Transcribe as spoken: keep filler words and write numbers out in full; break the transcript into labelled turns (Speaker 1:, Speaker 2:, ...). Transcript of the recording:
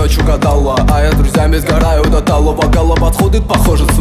Speaker 1: ночь угадала, а я с друзьями сгораю до талого. Голова подходит, похоже,